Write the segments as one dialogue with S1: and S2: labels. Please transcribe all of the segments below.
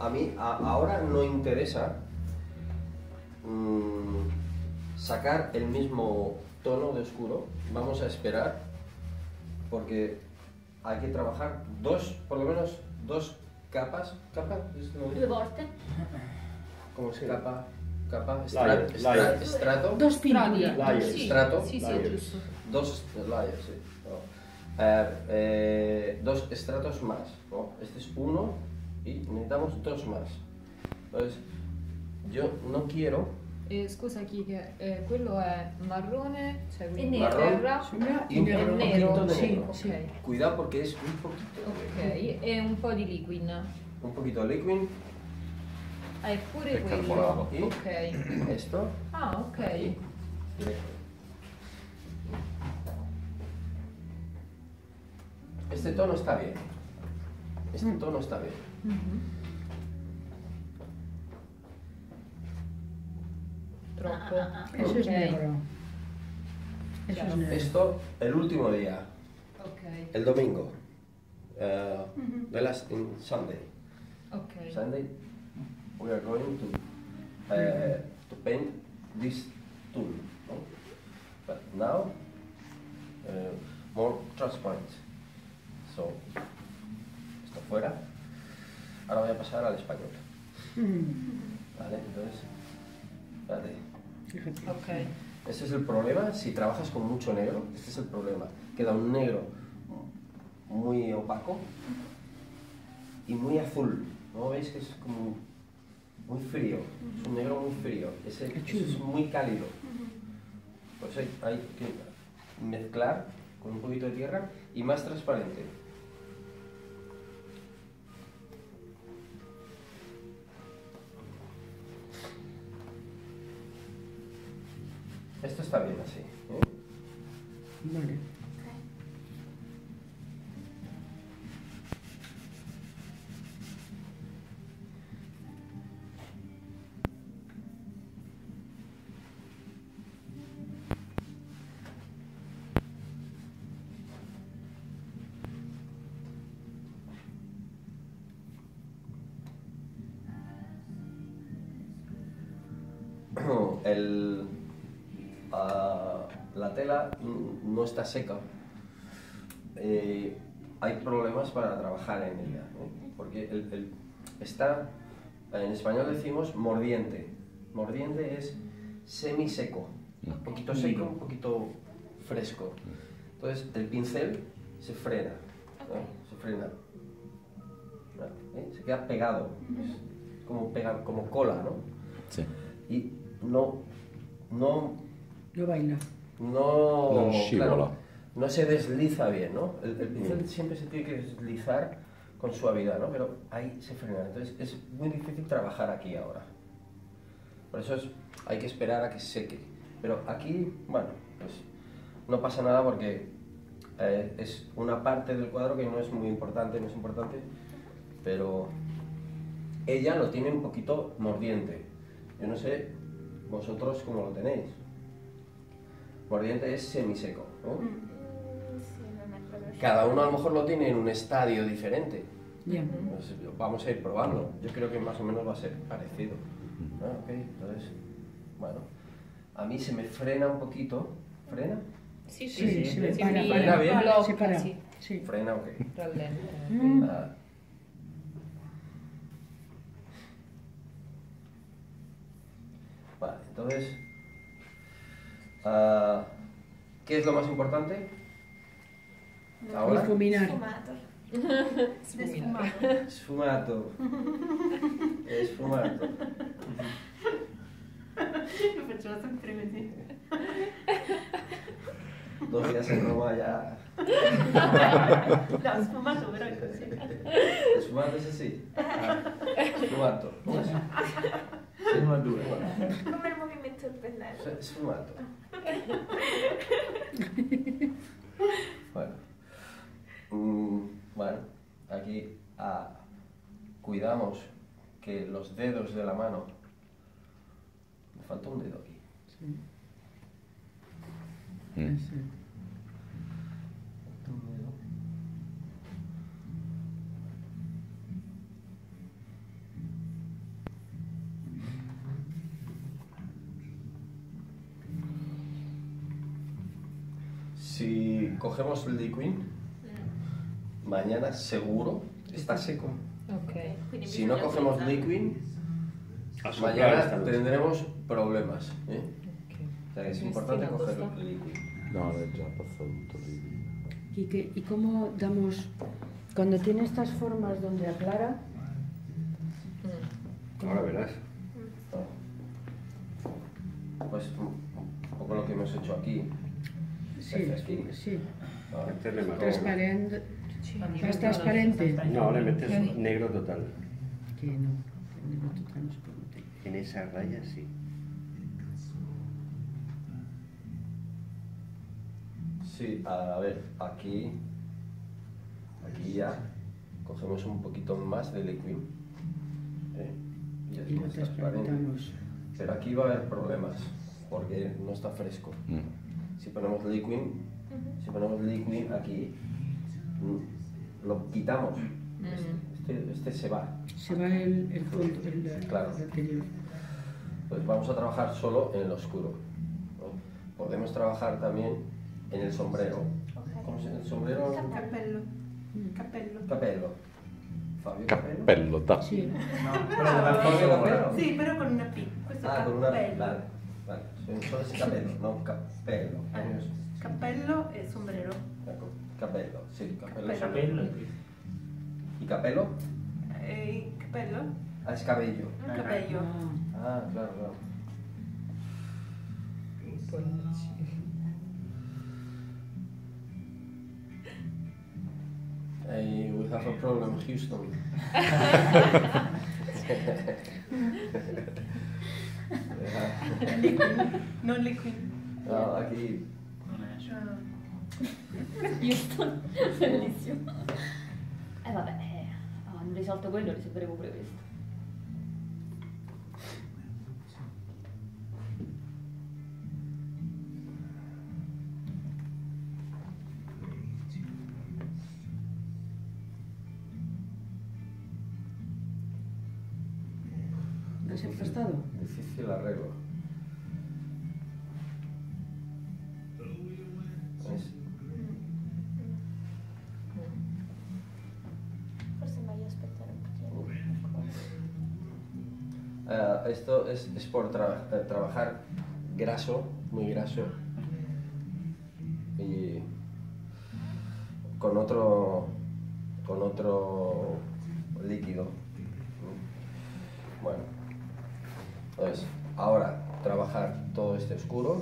S1: a mí ahora no interesa sacar el mismo tono de oscuro. Vamos a esperar porque hay que trabajar por lo menos dos capas. ¿Capa?
S2: Due volte.
S1: ¿Cómo se llama? Capa,
S3: Layer.
S1: estrato.
S4: Dos pinturas.
S3: Layer.
S2: Sì,
S1: Strato?
S2: sì, sì,
S3: Layer.
S2: giusto.
S1: Dos layers, sí. No. Dos estratos más, ¿no? Este es uno y necesitamos dos más. Entonces, yo no quiero
S2: Scusa Kike, quello è marrone, cioè quindi
S4: nero.
S2: terra,
S1: y un
S2: nero.
S1: poquito de
S4: Sí,
S1: negro.
S4: sí.
S2: Ok.
S1: Cuidado porque es un poquito.
S2: Ok, e un po' di liquid.
S1: Un poquito de liquid
S2: Ah, è pure
S3: È
S2: quello.
S3: carbolato.
S1: y
S2: Ok.
S1: esto.
S2: Ah, ok.
S1: Y directo. Este tono está bien. Este tono está bien.
S2: Mhm. Troppo.
S4: Eso es
S2: Ok.
S4: negro. Eso es negro.
S1: Esto, el último día,
S2: Ok.
S1: el domingo. The last Sunday.
S2: Ok.
S1: Sunday, we are going to paint this tool. No? But now, more transparent. So, esto fuera. Ahora voy a pasar al español. ¿Vale? Entonces, espérate.
S4: Fíjate.
S2: Ok.
S1: Este es el problema, si trabajas con mucho negro, este es el problema. Queda un negro muy opaco y muy azul. ¿No veis que es como muy frío? Es un negro muy frío. Ese es muy cálido. Pues hay que mezclar con un poquito de tierra y más transparente. Esto está bien así.
S4: Vale.
S1: La tela no está seca. Hay problemas para trabajar en ella, porque está, en español decimos mordiente. Mordiente es semiseco, un poquito seco, un poquito fresco. Entonces el pincel se frena, ¿no? Se frena. Se queda pegado, es como cola, ¿no?
S3: Sí.
S1: Y no
S4: Lo baila.
S3: Non scivola.
S1: claro, no se desliza bien, ¿no? El pincel siempre se tiene que deslizar con suavidad, ¿no? Pero ahí se frena, entonces es muy difícil trabajar aquí ahora. Por eso hay que esperar a que seque. Pero aquí, bueno, pues no pasa nada porque es una parte del cuadro que no es muy importante, pero ella lo tiene un poquito mordiente. Yo no sé vosotros cómo lo tenéis. Mordiente es semiseco, ¿no?
S5: Sí, non è proprio
S1: Cada uno a lo mejor lo tiene en un estadio diferente.
S4: Ya.
S1: Pues vamos a ir probando. Yo creo que más o menos va a ser parecido. Ah, ok, entonces, bueno, a mí se me frena un poquito. ¿Frena?
S2: Sì,
S4: Sí,
S2: sì,
S4: sí,
S2: sì,
S4: para,
S2: mi
S1: para. Bien.
S2: blocca,
S4: Sí, para.
S2: sì,
S4: Sí.
S1: Frena, ok.
S2: rallenta.
S1: Ah. Vale, entonces, ¿qué es lo más importante? Ahora,
S4: Difuminar.
S5: sfumato.
S2: Sfuminato.
S5: Sfumato.
S1: sfumato. Sfumato.
S5: Lo facevo sempre così.
S1: 2 días en Roma ya.
S5: No, sfumato però è così.
S1: Sfumato es así. Sfumato. ¿Cómo es?
S3: Sfumatura.
S5: Come il movimento del pennello.
S1: Sfumato. Bueno. Bueno, aquí cuidamos que los dedos de la mano. Me falta un dedo aquí.
S4: Sí.
S1: Falta un dedo. Si cogemos liquid, mañana seguro está seco.
S2: Ok.
S1: Si no cogemos liquid,
S3: A soplar
S1: mañana
S3: esta noche.
S1: tendremos problemas.
S2: Ok.
S1: O sea, es importante
S2: Cristina,
S1: coger
S2: ¿dónde
S1: liquid.
S3: No, è già passato tutto lì.
S4: ¿Y cómo damos, cuando tiene estas formas donde aclara,
S3: Ahora verás.
S1: Pues un poco lo que hemos hecho aquí.
S4: sí,
S1: Aquí.
S4: sí,
S1: Ah,
S3: Meterle marrón.
S4: transparente, más transparente?
S3: No, le metes negro total.
S4: Que no, el negro total no se puede meter.
S3: En esa raya sí.
S1: Sí, a ver, aquí ya cogemos un poquito más de liquid. Y es
S4: Y lo
S1: más transparente.
S4: transparentamos.
S1: Pero aquí va a haber problemas porque no está fresco. Si ponemos liquid aquí, lo quitamos. Este se va.
S4: Se va el fondo,
S1: Claro.
S4: el anterior.
S1: Pues vamos a trabajar solo en el oscuro, ¿no? Podemos trabajar también en el sombrero. ¿Cómo se llama el sombrero?
S5: Cappello. Cappello.
S1: Capello. Fabio Capello.
S3: Cappello, da.
S4: Sí,
S1: Fabio Capello.
S5: Sì, però con una P. Questo è
S1: Ah, con una
S5: cappello.
S1: vale. Solo es capello, no capello.
S5: Cappello e sombrero.
S1: Ecco, capello, sì, capello.
S5: Capello.
S1: ¿Y capello?
S5: Cappello?
S1: Ah, es cabello.
S5: Un cabello.
S1: Ah, claro, claro. Hey, we have a problem, Houston.
S5: Non liquid.
S1: No, aquí.
S6: Houston, bellissimo. Vabbè, hanno risolto quello, risolveremo pure questo.
S4: ¿no has empastado?
S1: Difícil arreglo. ¿Ves?
S5: Forse è meglio aspettare un pochino.
S1: Esto es por trabajar graso, muy graso, y con otro líquido. Bueno, entonces ahora trabajar todo este oscuro,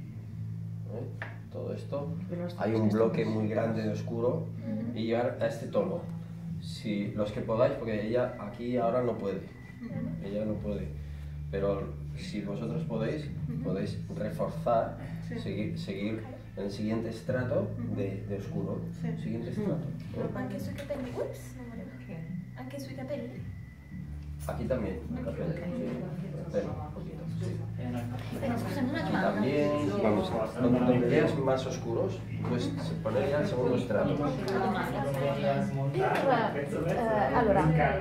S1: todo esto. Hay un bloque muy grande de oscuro y llevar a este tono. Si los que podáis, porque ella aquí ahora no puede. Ella no puede, pero si vosotros podéis reforzar, seguir en el siguiente estrato de oscuro. Siguiente estrato.
S5: Anche sui capelli. Ups, non volevo. Anche sui capelli?
S1: Aquí también, capello, sí, pelo, un poquito, sí.
S6: Però scusami una
S1: Aquí
S6: domanda.
S1: también,
S3: Vamos.
S1: donde veas más oscuros, pues se pone ya el segundo estrato.
S6: Una domanda. Allora,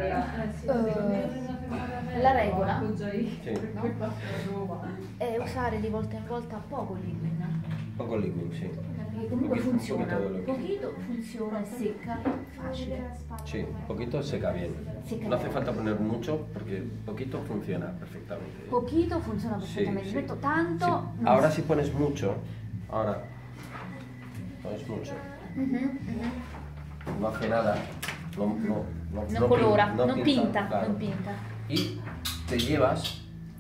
S6: la regola
S1: Sí,
S6: è usare di volta in volta poco liquid,
S1: poco liquid, sí.
S6: perché comunque
S1: Poquito,
S6: funziona.
S1: poquito de liquid.
S6: Poquito funziona, è secca, facile.
S1: Sí, poquito seca bien.
S6: Seca
S1: No hace
S6: bien.
S1: falta poner mucho porque poquito funciona perfectamente.
S6: Poquito funziona
S1: Sí,
S6: perfettamente,
S1: sí.
S6: metto tanto.
S1: Sí.
S6: non
S1: Ahora
S6: so.
S1: si pones mucho, ahora pones mucho, no hace nada,
S6: Non colora,
S1: no
S6: non pinta,
S1: claro.
S6: non pinta.
S1: Y te llevas,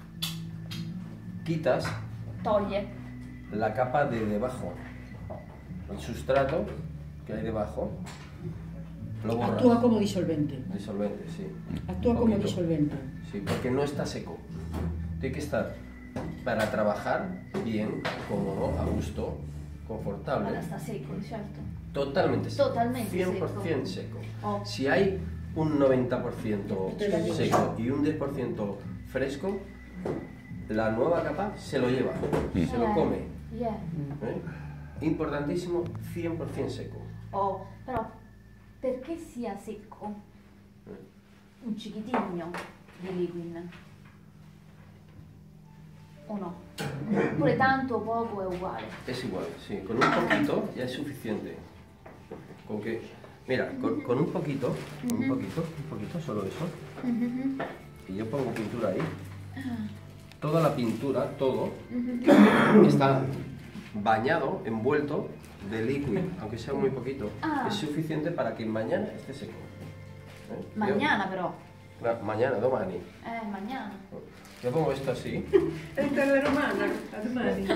S1: quitas
S6: Toglie.
S1: la capa de debajo, el sustrato que hay debajo, lo borras.
S4: Actúa como disolvente.
S1: Disolvente, sí.
S4: Actúa como
S1: Poquito.
S4: disolvente.
S1: Sí, porque no está seco. Tiene que estar para trabajar bien, cómodo, a gusto, confortable.
S6: Ora sta secco, certo.
S1: Totalmente seco.
S6: Totalmente
S1: 100% seco.
S6: Oh.
S1: Si hay un 90% seco y un 10% fresco, la nueva capa se lo lleva, se lo come.
S6: Yeah.
S1: ¿eh? Importantissimo, 100% seco.
S6: Oh, però perché sia secco un cichitigno di liquid? o no? Oppure tanto o poco è uguale?
S1: Es igual, sí. Con un poquito ya es suficiente. Con que, mira, con un poquito, solo eso. Y yo pongo pintura ahí. Toda la pintura, todo, está bañado, envuelto de líquido, aunque sea muy poquito. Es suficiente para que mañana esté seco.
S6: Mañana però.
S1: Mañana, domani.
S6: Mañana.
S1: Yo pongo esto así.
S4: Esta è la romana, a domani.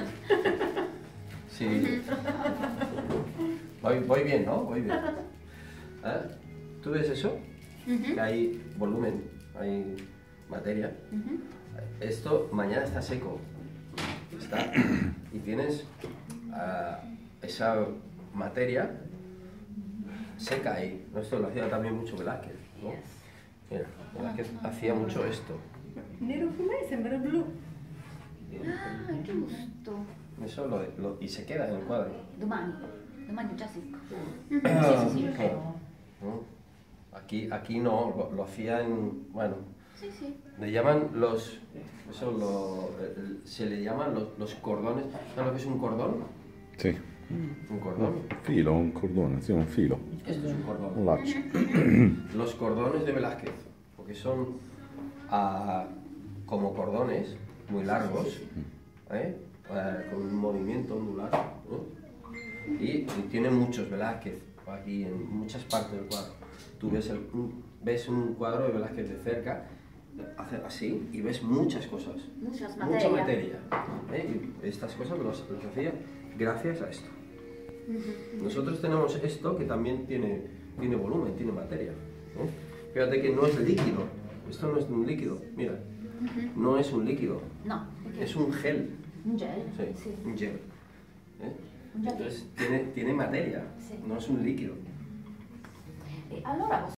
S1: Sí. Voy bien, ¿no? Voy bien. ¿Tú ves eso? Que hay volumen, hay materia. Esto mañana está seco. Está. Y tienes esa materia seca ahí. Esto lo hacía también mucho Velázquez, ¿no? Mira, Velázquez hacía mucho esto.
S4: Nero come sembra blu.
S6: Ah, giusto.
S1: Eso y se queda en el cuadro.
S6: Domani già secco.
S1: Sí,
S6: sì,
S1: ¿no? Aquí no, lo hacían, bueno,
S6: Sì.
S1: le llaman se le llaman los cordones. ¿Sabes lo que es un cordón?
S7: Sì.
S1: Un cordón.
S7: Filo, un cordone, sì, un filo.
S1: Esto es un cordón.
S7: Un laccio.
S1: Los cordones de Velázquez, porque son como cordones muy largos, con un movimiento ondular, y tiene muchos Velázquez aquí en muchas partes del cuadro. Tú ves un cuadro de Velázquez de cerca, hace así y ves muchas cosas,
S6: Mucha
S1: mucha materia. Y estas cosas las hacía gracias a esto. Nosotros tenemos esto que también tiene volumen, tiene materia. Fíjate que no es líquido, esto no es un líquido, mira, no es un líquido,
S6: No, perché?
S1: es un gel.
S6: Un gel?
S1: Sí, un gel.
S6: Un gel.
S1: Entonces tiene materia,
S6: Sí.
S1: no es un líquido.
S6: Allora